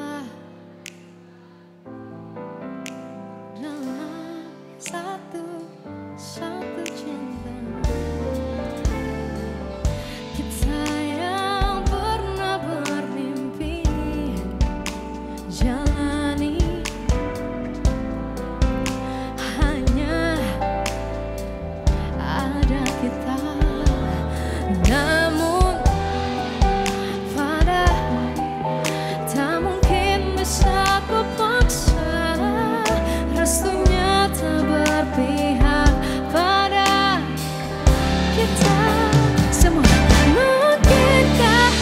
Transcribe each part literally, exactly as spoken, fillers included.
adalah nama satu-satu cinta. Kita yang pernah bermimpi jalani hanya ada kita. Namun padahal tak mungkin bisa ku paksa, restunya tak berpihak pada kita semua. Mungkinkah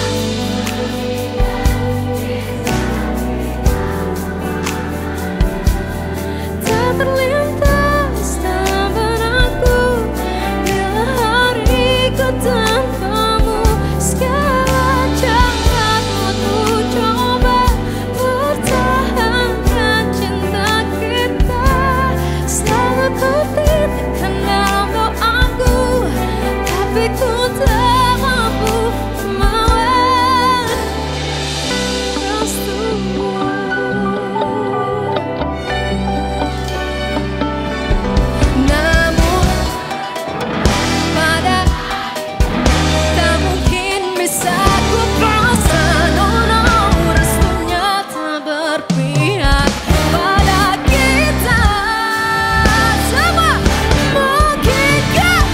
tak terlintas dalam benakku bila hariku tanpamu. Segala jalan aku coba pertahankan cinta kita. Selalu ku titipkan dalam doaku, tapi ku tak mampu melawan restumu. Namun pada tak mungkin bisa ku paksa, no no, restunya tak berpihak pada kita semua. Mungkinkah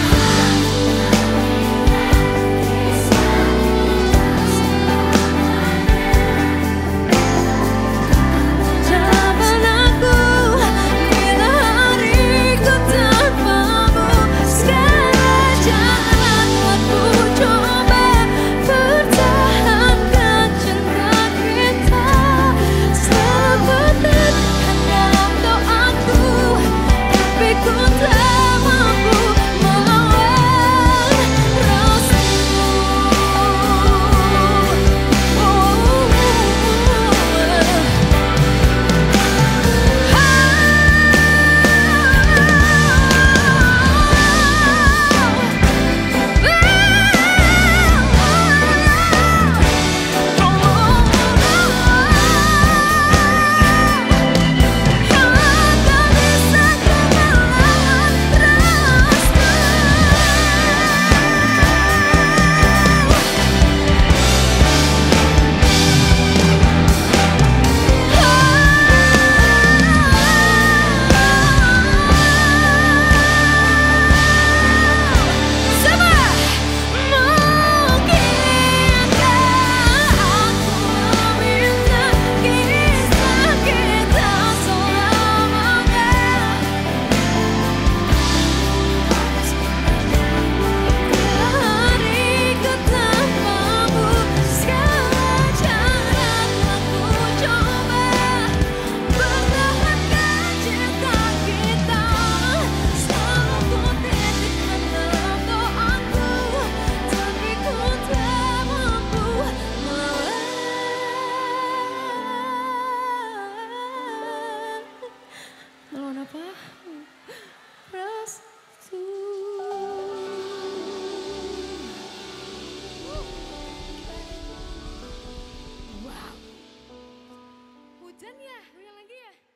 jawaban aku bila hariku tanpamu. Segala jalan aku coba pertahankan cinta kita. Selalu titipkan dalam doaku, tapi ku tak mampu melawan restumu. Melawan apa? Restu. Wow. Hujan ya? Hujan lagi ya?